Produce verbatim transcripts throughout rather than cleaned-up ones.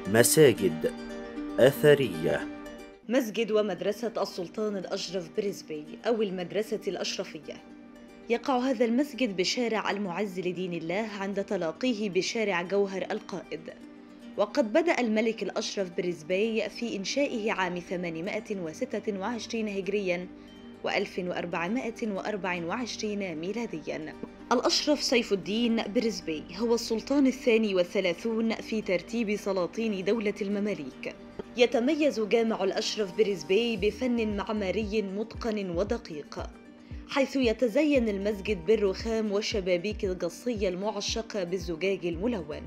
مساجد أثرية. مسجد ومدرسة السلطان الأشرف بريسبي أو المدرسة الأشرفية. يقع هذا المسجد بشارع المعز لدين الله عند تلاقيه بشارع جوهر القائد. وقد بدأ الملك الأشرف بريسبي في إنشائه عام ثمانمائة وستة وعشرين هجرياً وألف وأربعمائة وأربعة وعشرين ميلادياً. الأشرف سيف الدين بريسبي هو السلطان الثاني والثلاثون في ترتيب سلاطين دولة المماليك. يتميز جامع الأشرف بريسبي بفن معماري متقن ودقيق، حيث يتزين المسجد بالرخام والشبابيك القصية المعشقة بالزجاج الملون.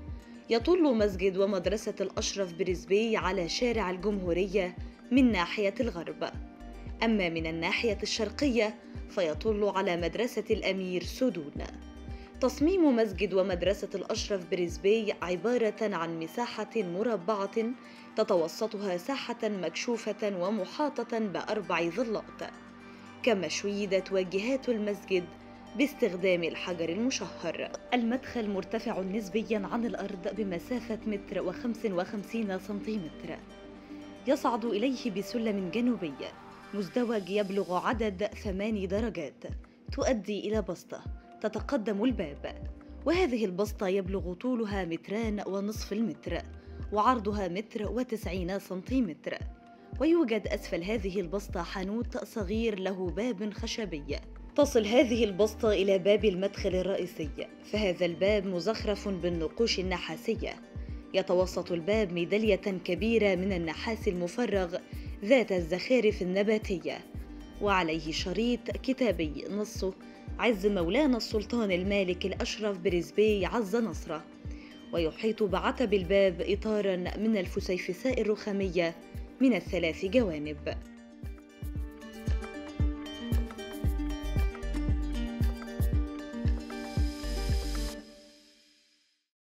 يطل مسجد ومدرسة الأشرف بريسبي على شارع الجمهورية من ناحية الغرب، أما من الناحية الشرقية فيطل على مدرسة الأمير سودون. تصميم مسجد ومدرسة الأشرف بريسبي عبارة عن مساحة مربعة تتوسطها ساحة مكشوفة ومحاطة بأربع ظلات، كما شيدت واجهات المسجد باستخدام الحجر المشهر. المدخل مرتفع نسبياً عن الأرض بمسافة متر وخمس وخمسين سنتيمتر، يصعد إليه بسلم جنوبي مزدوج يبلغ عدد ثماني درجات تؤدي إلى بسطة تتقدم الباب، وهذه البسطة يبلغ طولها متران ونصف المتر وعرضها متر وتسعين سنتيمتر. ويوجد أسفل هذه البسطة حانوت صغير له باب خشبي. تصل هذه البسطة إلى باب المدخل الرئيسي، فهذا الباب مزخرف بالنقوش النحاسية. يتوسط الباب ميدالية كبيرة من النحاس المفرغ ذات الزخارف النباتية، وعليه شريط كتابي نصه: عز مولانا السلطان المالك الأشرف بريسبي عز نصره. ويحيط بعتب الباب إطاراً من الفسيفساء الرخامية من الثلاث جوانب.